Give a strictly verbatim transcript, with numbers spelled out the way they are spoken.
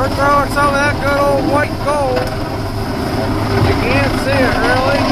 throwing some of that good old white gold. You can't see it really.